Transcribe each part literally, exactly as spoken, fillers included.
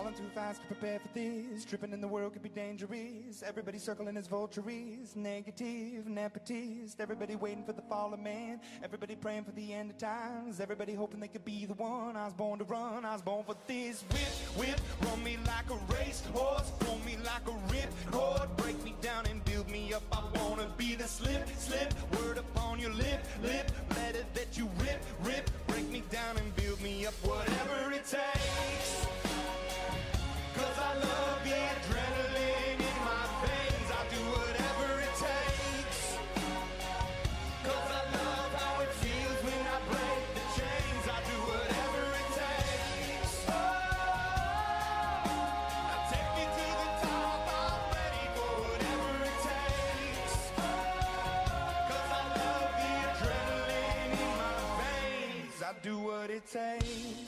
Falling too fast to prepare for this. Tripping in the world could be dangerous. Everybody circling as vultures. Negative, nepotist. Everybody waiting for the fall of man. Everybody praying for the end of times. Everybody hoping they could be the one. I was born to run, I was born for this. Whip, whip, run me like a racehorse. Pull me like a ripcord. Break me down and build me up. I wanna be the slip, slip. Word upon your lip, lip. Let it that you rip, rip. Break me down and build me up. Whatever it takes. Cause I love the adrenaline in my veins. I do whatever it takes. Cause I love how it feels when I break the chains. I do whatever it takes. Oh, now take me to the top. I'm ready for whatever it takes. Cause I love the adrenaline in my veins. I do what it takes.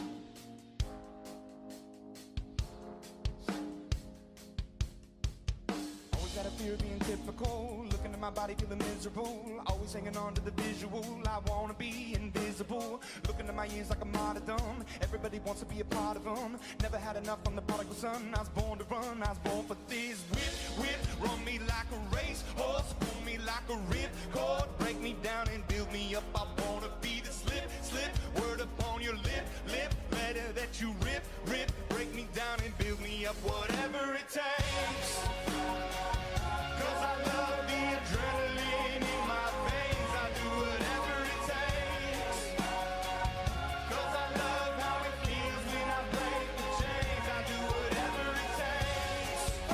Got a fear of being typical. Looking at my body feeling miserable. Always hanging on to the visual. I wanna be invisible. Looking at my ears like a martyrdom. Everybody wants to be a part of them. Never had enough from the prodigal son. I was born to run, I was born for this. Whip, whip, run me like a racehorse. Pull me like a ripcord. Break me down and build me up. I wanna be the slip, slip. Word upon your lip, lip. Letter that you rip, rip. Break me down and build me up. Whatever it takes. Cause I love the adrenaline in my veins. I do whatever it takes. Cause I love how it feels when I break the chains. I do whatever it takes. Oh,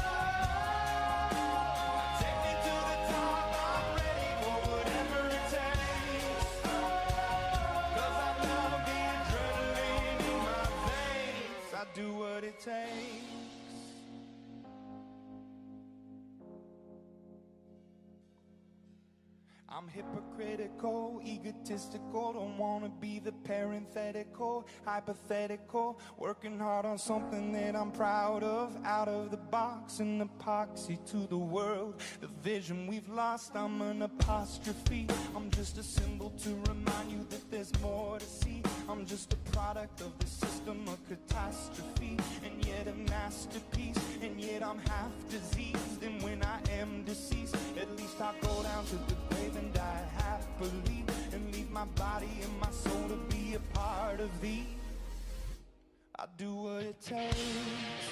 take me to the top. I'm ready for whatever it takes. Cause I love the adrenaline in my veins. I do what it takes. I'm hypocritical, egotistical, don't wanna be the parenthetical, hypothetical, working hard on something that I'm proud of, out of the box, an epoxy to the world, the vision we've lost, I'm an apostrophe, I'm just a symbol to remind you that there's more to see, I'm just a product of the system, a catastrophe, and yet a masterpiece, and yet I'm half diseased, and when I am deceased, at least I go down to the grave and die happily, and leave my body and my soul to be a part of thee. I do what it takes.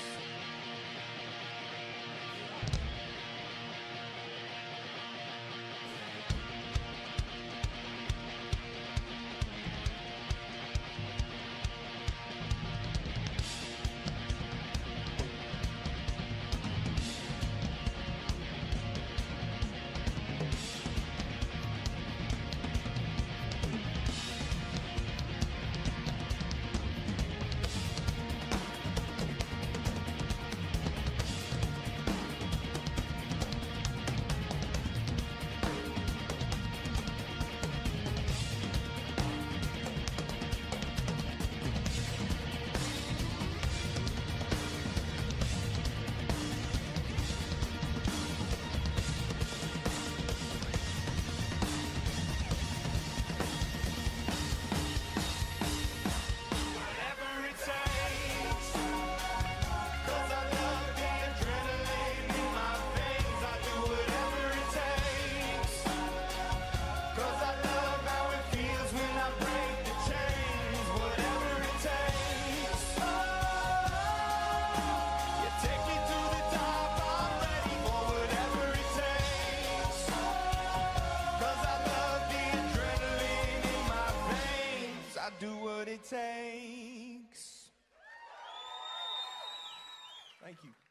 I do what it takes. Thank you.